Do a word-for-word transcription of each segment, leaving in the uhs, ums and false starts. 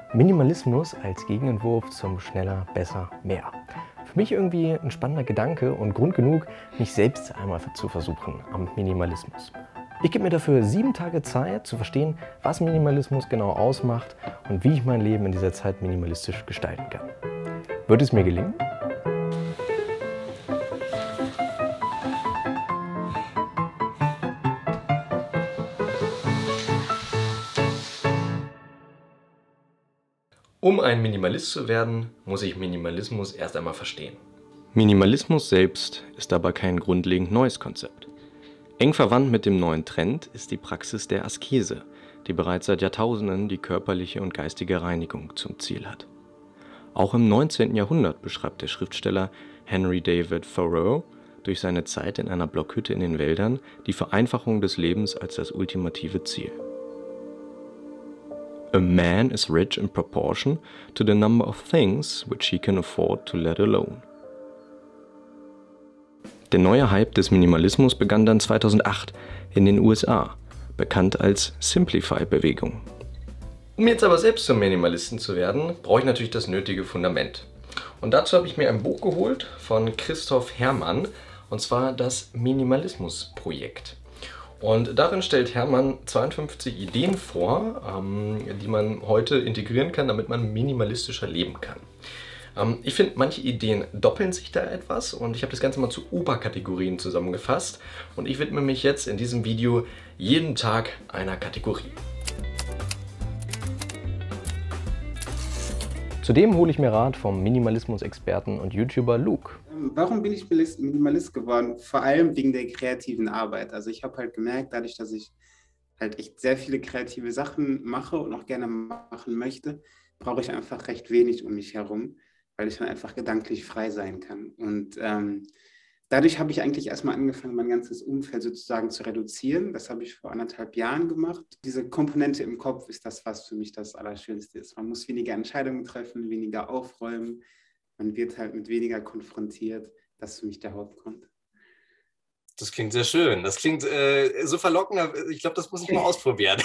Minimalismus als Gegenentwurf zum Schneller, Besser, Mehr. Für mich irgendwie ein spannender Gedanke und Grund genug, mich selbst einmal zu versuchen am Minimalismus. Ich gebe mir dafür sieben Tage Zeit, zu verstehen, was Minimalismus genau ausmacht und wie ich mein Leben in dieser Zeit minimalistisch gestalten kann. Wird es mir gelingen? Um ein Minimalist zu werden, muss ich Minimalismus erst einmal verstehen. Minimalismus selbst ist aber kein grundlegend neues Konzept. Eng verwandt mit dem neuen Trend ist die Praxis der Askese, die bereits seit Jahrtausenden die körperliche und geistige Reinigung zum Ziel hat. Auch im neunzehnten Jahrhundert beschreibt der Schriftsteller Henry David Thoreau durch seine Zeit in einer Blockhütte in den Wäldern die Vereinfachung des Lebens als das ultimative Ziel. A man is rich in proportion to the number of things which he can afford to let alone. Der neue Hype des Minimalismus begann dann zweitausendacht in den U S A, bekannt als Simplify-Bewegung. Um jetzt aber selbst zum Minimalisten zu werden, brauche ich natürlich das nötige Fundament. Und dazu habe ich mir ein Buch geholt von Christoph Herrmann, und zwar das Minimalismus-Projekt. Und darin stellt Herrmann zweiundfünfzig Ideen vor, ähm, die man heute integrieren kann, damit man minimalistischer leben kann. Ähm, ich finde, manche Ideen doppeln sich da etwas und ich habe das Ganze mal zu Oberkategorien zusammengefasst. Und ich widme mich jetzt in diesem Video jeden Tag einer Kategorie. Zudem hole ich mir Rat vom Minimalismus-Experten und YouTuber Luke. Warum bin ich Minimalist geworden? Vor allem wegen der kreativen Arbeit. Also ich habe halt gemerkt, dadurch, dass ich halt echt sehr viele kreative Sachen mache und auch gerne machen möchte, brauche ich einfach recht wenig um mich herum, weil ich dann einfach gedanklich frei sein kann. Und ähm, dadurch habe ich eigentlich erstmal angefangen, mein ganzes Umfeld sozusagen zu reduzieren. Das habe ich vor anderthalb Jahren gemacht. Diese Komponente im Kopf ist das, was für mich das Allerschönste ist. Man muss weniger Entscheidungen treffen, weniger aufräumen. Man wird halt mit weniger konfrontiert. Das ist für mich der Hauptgrund. Das klingt sehr schön. Das klingt äh, so verlockend. Ich glaube, das muss ich mal ausprobieren.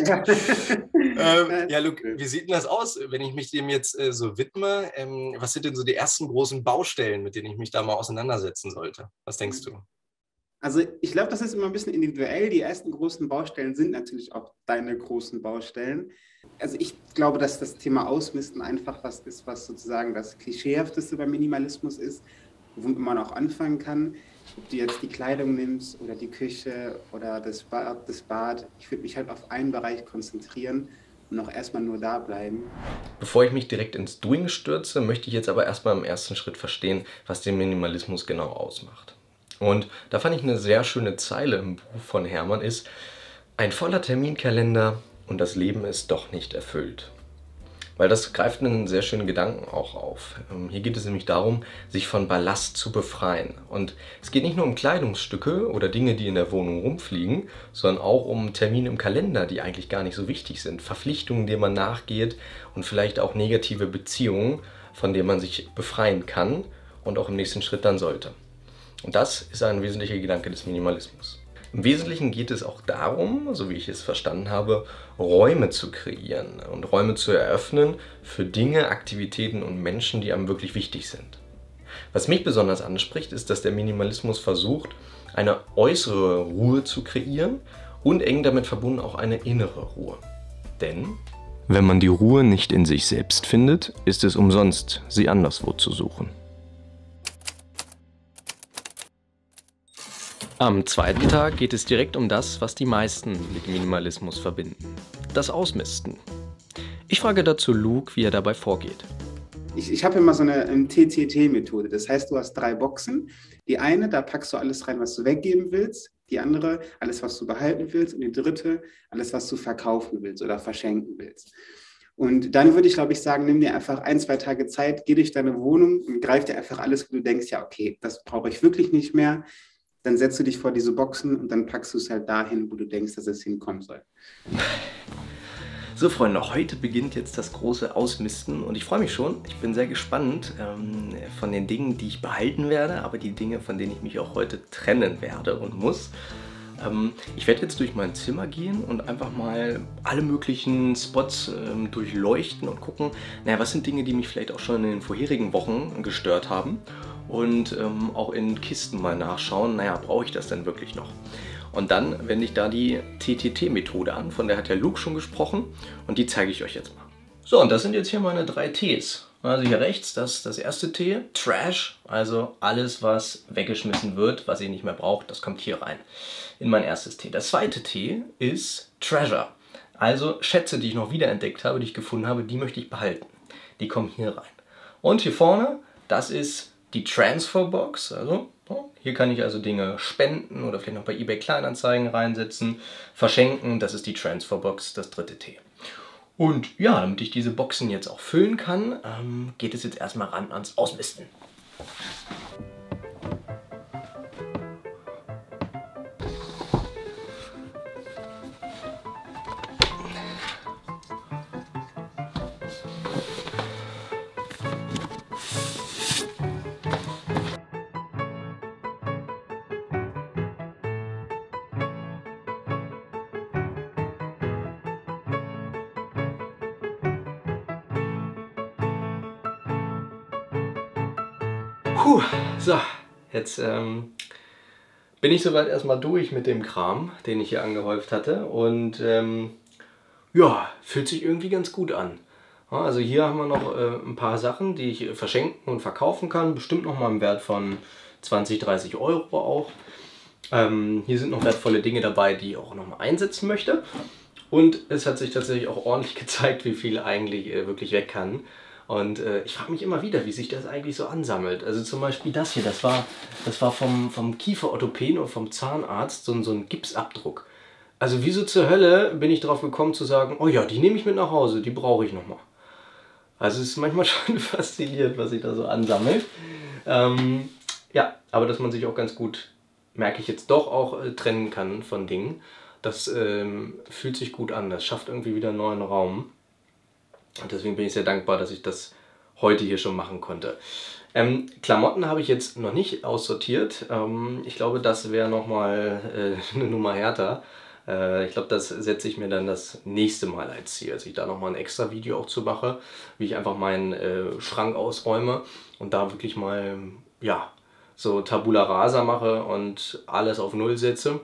ähm, ja, Luke, wie sieht denn das aus, wenn ich mich dem jetzt äh, so widme? Ähm, was sind denn so die ersten großen Baustellen, mit denen ich mich da mal auseinandersetzen sollte? Was denkst du? Also ich glaube, das ist immer ein bisschen individuell. Die ersten großen Baustellen sind natürlich auch deine großen Baustellen. Also ich glaube, dass das Thema Ausmisten einfach was ist, was sozusagen das Klischeehafteste beim Minimalismus ist, womit man auch anfangen kann. Ob du jetzt die Kleidung nimmst oder die Küche oder das Bad, das Bad. Ich würde mich halt auf einen Bereich konzentrieren und auch erstmal nur da bleiben. Bevor ich mich direkt ins Doing stürze, möchte ich jetzt aber erstmal im ersten Schritt verstehen, was den Minimalismus genau ausmacht. Und da fand ich eine sehr schöne Zeile im Buch von Herrmann ist: Ein voller Terminkalender und das Leben ist doch nicht erfüllt. Weil das greift einen sehr schönen Gedanken auch auf. Hier geht es nämlich darum, sich von Ballast zu befreien. Und es geht nicht nur um Kleidungsstücke oder Dinge, die in der Wohnung rumfliegen, sondern auch um Termine im Kalender, die eigentlich gar nicht so wichtig sind. Verpflichtungen, denen man nachgeht und vielleicht auch negative Beziehungen, von denen man sich befreien kann und auch im nächsten Schritt dann sollte. Und das ist ein wesentlicher Gedanke des Minimalismus. Im Wesentlichen geht es auch darum, so wie ich es verstanden habe, Räume zu kreieren und Räume zu eröffnen für Dinge, Aktivitäten und Menschen, die einem wirklich wichtig sind. Was mich besonders anspricht, ist, dass der Minimalismus versucht, eine äußere Ruhe zu kreieren und eng damit verbunden auch eine innere Ruhe. Denn wenn man die Ruhe nicht in sich selbst findet, ist es umsonst, sie anderswo zu suchen. Am zweiten Tag geht es direkt um das, was die meisten mit Minimalismus verbinden: das Ausmisten. Ich frage dazu Luke, wie er dabei vorgeht. Ich, ich habe immer so eine um, T T T-Methode. Das heißt, du hast drei Boxen. Die eine, da packst du alles rein, was du weggeben willst. Die andere, alles, was du behalten willst. Und die dritte, alles, was du verkaufen willst oder verschenken willst. Und dann würde ich, glaube ich, sagen, nimm dir einfach ein, zwei Tage Zeit, geh durch deine Wohnung und greif dir einfach alles, wo du denkst, ja, okay, das brauche ich wirklich nicht mehr. Dann setzt du dich vor diese Boxen und dann packst du es halt dahin, wo du denkst, dass es hinkommen soll. So Freunde, heute beginnt jetzt das große Ausmisten und ich freue mich schon. Ich bin sehr gespannt ähm, von den Dingen, die ich behalten werde, aber die Dinge, von denen ich mich auch heute trennen werde und muss. Ähm, ich werde jetzt durch mein Zimmer gehen und einfach mal alle möglichen Spots ähm, durchleuchten und gucken, naja, was sind Dinge, die mich vielleicht auch schon in den vorherigen Wochen gestört haben. Und ähm, auch in Kisten mal nachschauen, naja, brauche ich das denn wirklich noch? Und dann wende ich da die T T T-Methode an, von der hat ja Luke schon gesprochen und die zeige ich euch jetzt mal. So, und das sind jetzt hier meine drei Ts. Also hier rechts, das ist das erste T, Trash, also alles, was weggeschmissen wird, was ihr nicht mehr braucht, das kommt hier rein, in mein erstes T. Das zweite T ist Treasure, also Schätze, die ich noch wiederentdeckt habe, die ich gefunden habe, die möchte ich behalten. Die kommen hier rein. Und hier vorne, das ist die Transferbox, also hier kann ich also Dinge spenden oder vielleicht noch bei eBay Kleinanzeigen reinsetzen, verschenken, das ist die Transferbox, das dritte T. Und ja, damit ich diese Boxen jetzt auch füllen kann, ähm, geht es jetzt erstmal ran ans Ausmisten. Puh, so, jetzt ähm, bin ich soweit erstmal durch mit dem Kram, den ich hier angehäuft hatte und ähm, ja, fühlt sich irgendwie ganz gut an. Ja, also hier haben wir noch äh, ein paar Sachen, die ich verschenken und verkaufen kann, bestimmt noch mal im Wert von zwanzig, dreißig Euro auch. Ähm, hier sind noch wertvolle Dinge dabei, die ich auch noch mal einsetzen möchte und es hat sich tatsächlich auch ordentlich gezeigt, wie viel eigentlich äh, wirklich weg kann. Und äh, ich frage mich immer wieder, wie sich das eigentlich so ansammelt. Also zum Beispiel das hier, das war, das war vom, vom Kieferorthopäden oder vom Zahnarzt so, so ein Gipsabdruck. Also wieso zur Hölle bin ich drauf gekommen zu sagen, oh ja, die nehme ich mit nach Hause, die brauche ich nochmal. Also es ist manchmal schon faszinierend, was sich da so ansammelt. Ähm, ja, aber dass man sich auch ganz gut, merke ich jetzt doch, auch äh, trennen kann von Dingen. Das ähm, fühlt sich gut an, das schafft irgendwie wieder einen neuen Raum. Und deswegen bin ich sehr dankbar, dass ich das heute hier schon machen konnte. Ähm, Klamotten habe ich jetzt noch nicht aussortiert. Ähm, ich glaube, das wäre nochmal äh, eine Nummer härter. Äh, ich glaube, das setze ich mir dann das nächste Mal als Ziel. Dass ich da nochmal ein extra Video auch zu mache, wie ich einfach meinen äh, Schrank ausräume und da wirklich mal, ja, so Tabula Rasa mache und alles auf Null setze.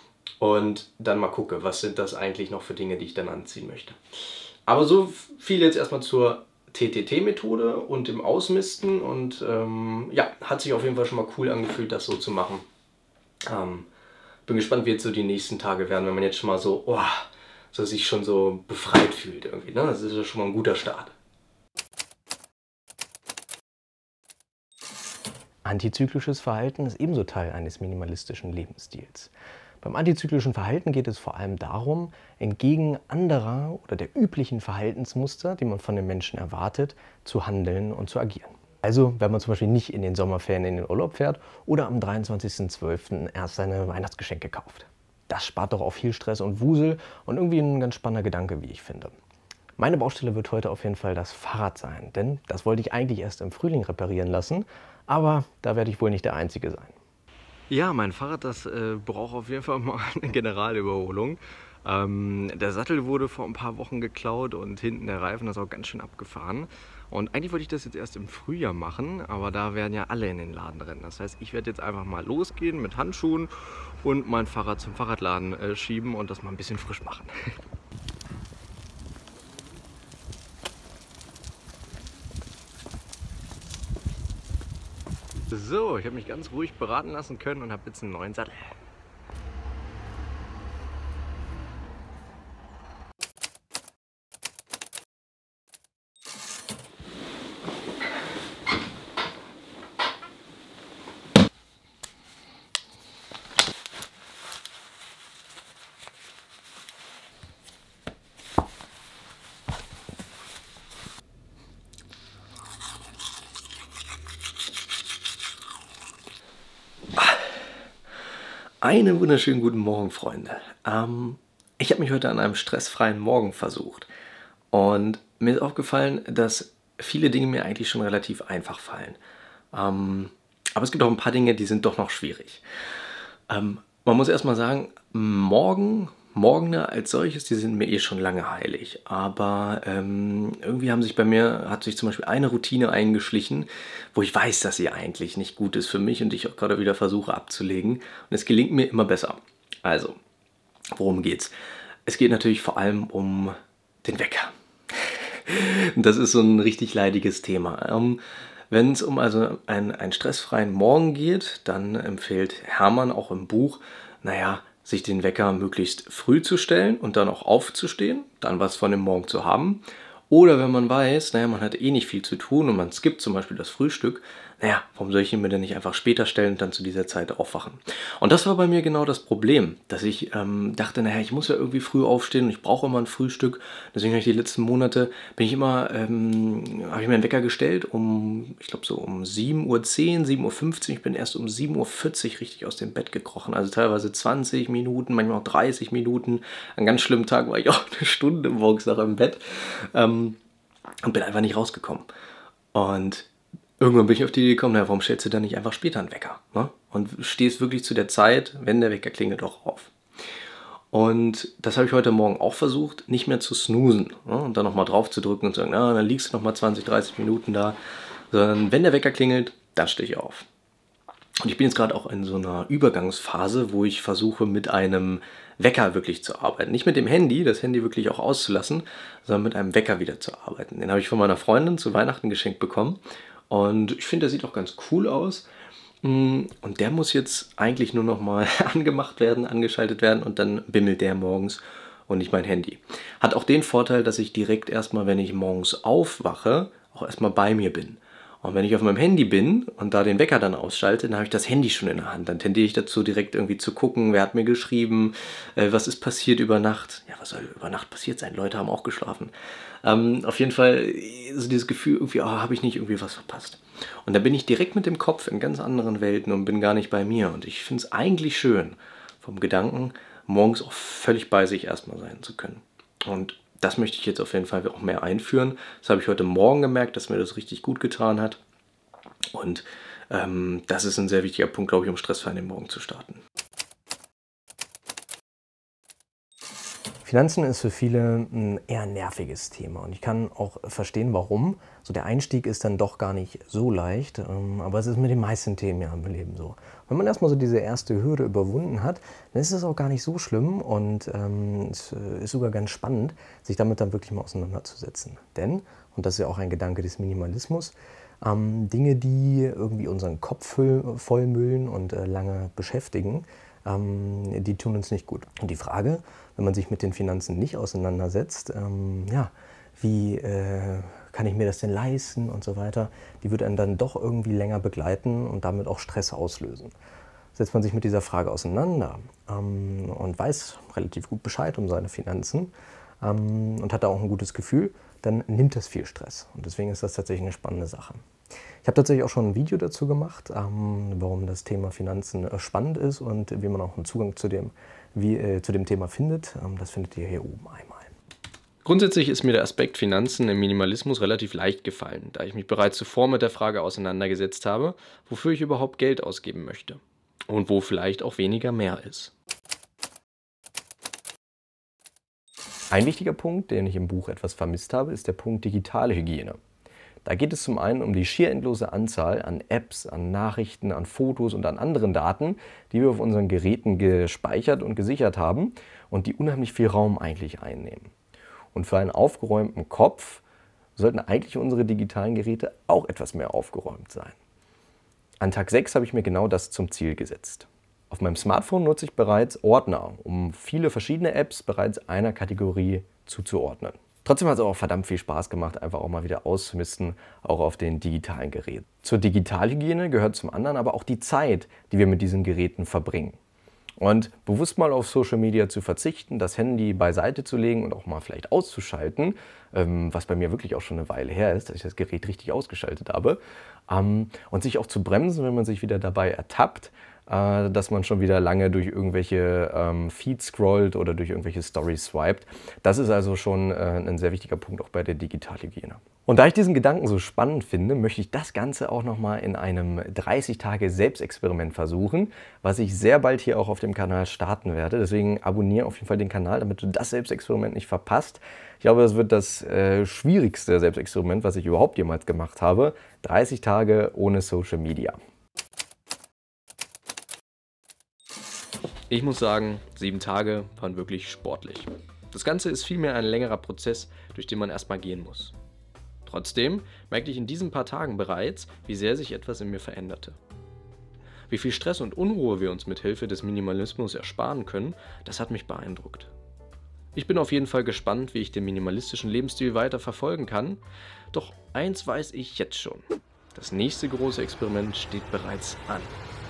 Und dann mal gucke, was sind das eigentlich noch für Dinge, die ich dann anziehen möchte. Aber so viel jetzt erstmal zur T T T-Methode und dem Ausmisten und ähm, ja, hat sich auf jeden Fall schon mal cool angefühlt, das so zu machen. Ähm, bin gespannt, wie jetzt so die nächsten Tage werden, wenn man jetzt schon mal so, oh, so sich schon so befreit fühlt irgendwie, ne? Das ist ja schon mal ein guter Start. Antizyklisches Verhalten ist ebenso Teil eines minimalistischen Lebensstils. Beim antizyklischen Verhalten geht es vor allem darum, entgegen anderer oder der üblichen Verhaltensmuster, die man von den Menschen erwartet, zu handeln und zu agieren. Also wenn man zum Beispiel nicht in den Sommerferien in den Urlaub fährt oder am dreiundzwanzigsten zwölften erst seine Weihnachtsgeschenke kauft. Das spart doch auch viel Stress und Wusel und irgendwie ein ganz spannender Gedanke, wie ich finde. Meine Baustelle wird heute auf jeden Fall das Fahrrad sein, denn das wollte ich eigentlich erst im Frühling reparieren lassen, aber da werde ich wohl nicht der Einzige sein. Ja, mein Fahrrad, das äh, braucht auf jeden Fall mal eine Generalüberholung. Ähm, der Sattel wurde vor ein paar Wochen geklaut und hinten der Reifen ist auch ganz schön abgefahren. Und eigentlich wollte ich das jetzt erst im Frühjahr machen, aber da werden ja alle in den Laden rennen. Das heißt, ich werde jetzt einfach mal losgehen mit Handschuhen und mein Fahrrad zum Fahrradladen äh, schieben und das mal ein bisschen frisch machen. So, ich habe mich ganz ruhig beraten lassen können und habe jetzt einen neuen Sattel. Einen wunderschönen guten Morgen, Freunde. Ähm, ich habe mich heute an einem stressfreien Morgen versucht und mir ist aufgefallen, dass viele Dinge mir eigentlich schon relativ einfach fallen. Ähm, aber es gibt auch ein paar Dinge, die sind doch noch schwierig. Ähm, Man muss erstmal sagen, morgen, Morgene als solches, die sind mir eh schon lange heilig. Aber ähm, irgendwie haben sich bei mir, hat sich zum Beispiel eine Routine eingeschlichen, wo ich weiß, dass sie eigentlich nicht gut ist für mich und ich auch gerade wieder versuche abzulegen. Und es gelingt mir immer besser. Also, worum geht's? Es geht natürlich vor allem um den Wecker. Das ist so ein richtig leidiges Thema. Ähm, Wenn es um also einen, einen stressfreien Morgen geht, dann empfiehlt Hermann auch im Buch, naja, sich den Wecker möglichst früh zu stellen und dann auch aufzustehen, dann was von dem Morgen zu haben. Oder wenn man weiß, naja, man hat eh nicht viel zu tun und man skippt zum Beispiel das Frühstück, naja, warum soll ich ihn mir denn nicht einfach später stellen und dann zu dieser Zeit aufwachen? Und das war bei mir genau das Problem, dass ich ähm, dachte, naja, ich muss ja irgendwie früh aufstehen und ich brauche immer ein Frühstück. Deswegen habe ich die letzten Monate, bin ich immer, ähm, habe ich mir einen Wecker gestellt um, ich glaube so um sieben Uhr zehn, sieben Uhr fünfzehn. Ich bin erst um sieben Uhr vierzig richtig aus dem Bett gekrochen. Also teilweise zwanzig Minuten, manchmal auch dreißig Minuten. An ganz schlimmen Tag war ich auch eine Stunde morgens noch im Bett ähm, und bin einfach nicht rausgekommen. Und irgendwann bin ich auf die Idee gekommen, na, warum stellst du dann nicht einfach später einen Wecker? Ne? Und stehst wirklich zu der Zeit, wenn der Wecker klingelt, auch auf. Und das habe ich heute Morgen auch versucht, nicht mehr zu snoosen. Ne? Und dann nochmal drauf zu drücken und zu sagen, na, dann liegst du nochmal zwanzig, dreißig Minuten da. Sondern wenn der Wecker klingelt, dann stehe ich auf. Und ich bin jetzt gerade auch in so einer Übergangsphase, wo ich versuche, mit einem Wecker wirklich zu arbeiten. Nicht mit dem Handy, das Handy wirklich auch auszulassen, sondern mit einem Wecker wieder zu arbeiten. Den habe ich von meiner Freundin zu Weihnachten geschenkt bekommen. Und ich finde, der sieht auch ganz cool aus. Und der muss jetzt eigentlich nur noch mal angemacht werden, angeschaltet werden und dann bimmelt der morgens und nicht mein Handy. Hat auch den Vorteil, dass ich direkt erstmal, wenn ich morgens aufwache, auch erstmal bei mir bin. Und wenn ich auf meinem Handy bin und da den Wecker dann ausschalte, dann habe ich das Handy schon in der Hand. Dann tendiere ich dazu, direkt irgendwie zu gucken, wer hat mir geschrieben, äh, was ist passiert über Nacht. Ja, was soll über Nacht passiert sein? Leute haben auch geschlafen. Ähm, auf jeden Fall so dieses Gefühl, irgendwie, oh, habe ich nicht irgendwie was verpasst. Und da bin ich direkt mit dem Kopf in ganz anderen Welten und bin gar nicht bei mir. Und ich finde es eigentlich schön, vom Gedanken, morgens auch völlig bei sich erstmal sein zu können. Und das möchte ich jetzt auf jeden Fall auch mehr einführen. Das habe ich heute Morgen gemerkt, dass mir das richtig gut getan hat. Und ähm, das ist ein sehr wichtiger Punkt, glaube ich, um stressfrei in den Morgen zu starten. Finanzen ist für viele ein eher nerviges Thema und ich kann auch verstehen, warum. So der Einstieg ist dann doch gar nicht so leicht, aber es ist mit den meisten Themen ja im Leben so. Wenn man erstmal so diese erste Hürde überwunden hat, dann ist es auch gar nicht so schlimm und ähm, es ist sogar ganz spannend, sich damit dann wirklich mal auseinanderzusetzen. Denn, und das ist ja auch ein Gedanke des Minimalismus, ähm, Dinge, die irgendwie unseren Kopf vollmüllen und äh, lange beschäftigen, ähm, die tun uns nicht gut. Und die Frage, wenn man sich mit den Finanzen nicht auseinandersetzt, ähm, ja, wie äh, kann ich mir das denn leisten und so weiter, die wird einen dann doch irgendwie länger begleiten und damit auch Stress auslösen. Setzt man sich mit dieser Frage auseinander ähm, und weiß relativ gut Bescheid um seine Finanzen ähm, und hat da auch ein gutes Gefühl, dann nimmt das viel Stress. Und deswegen ist das tatsächlich eine spannende Sache. Ich habe tatsächlich auch schon ein Video dazu gemacht, ähm, warum das Thema Finanzen äh, spannend ist und wie man auch einen Zugang zu dem, wie, äh, zu dem Thema findet. Ähm, das findet ihr hier oben einmal. Grundsätzlich ist mir der Aspekt Finanzen im Minimalismus relativ leicht gefallen, da ich mich bereits zuvor mit der Frage auseinandergesetzt habe, wofür ich überhaupt Geld ausgeben möchte und wo vielleicht auch weniger mehr ist. Ein wichtiger Punkt, den ich im Buch etwas vermisst habe, ist der Punkt digitale Hygiene. Da geht es zum einen um die schier endlose Anzahl an Apps, an Nachrichten, an Fotos und an anderen Daten, die wir auf unseren Geräten gespeichert und gesichert haben und die unheimlich viel Raum eigentlich einnehmen. Und für einen aufgeräumten Kopf sollten eigentlich unsere digitalen Geräte auch etwas mehr aufgeräumt sein. An Tag sechs habe ich mir genau das zum Ziel gesetzt. Auf meinem Smartphone nutze ich bereits Ordner, um viele verschiedene Apps bereits einer Kategorie zuzuordnen. Trotzdem hat es auch verdammt viel Spaß gemacht, einfach auch mal wieder auszumisten, auch auf den digitalen Geräten. Zur Digitalhygiene gehört zum anderen aber auch die Zeit, die wir mit diesen Geräten verbringen. Und bewusst mal auf Social Media zu verzichten, das Handy beiseite zu legen und auch mal vielleicht auszuschalten, ähm, was bei mir wirklich auch schon eine Weile her ist, dass ich das Gerät richtig ausgeschaltet habe, ähm, und sich auch zu bremsen, wenn man sich wieder dabei ertappt, äh, dass man schon wieder lange durch irgendwelche ähm, Feeds scrollt oder durch irgendwelche Stories swiped. Das ist also schon äh, ein sehr wichtiger Punkt auch bei der Digitalhygiene. Und da ich diesen Gedanken so spannend finde, möchte ich das Ganze auch nochmal in einem dreißig Tage Selbstexperiment versuchen, was ich sehr bald hier auch auf dem Kanal starten werde. Deswegen abonniere auf jeden Fall den Kanal, damit du das Selbstexperiment nicht verpasst. Ich glaube, das wird das äh, schwierigste Selbstexperiment, was ich überhaupt jemals gemacht habe. dreißig Tage ohne Social Media. Ich muss sagen, sieben Tage waren wirklich sportlich. Das Ganze ist vielmehr ein längerer Prozess, durch den man erstmal gehen muss. Trotzdem merkte ich in diesen paar Tagen bereits, wie sehr sich etwas in mir veränderte. Wie viel Stress und Unruhe wir uns mit Hilfe des Minimalismus ersparen können, das hat mich beeindruckt. Ich bin auf jeden Fall gespannt, wie ich den minimalistischen Lebensstil weiter verfolgen kann. Doch eins weiß ich jetzt schon: Das nächste große Experiment steht bereits an.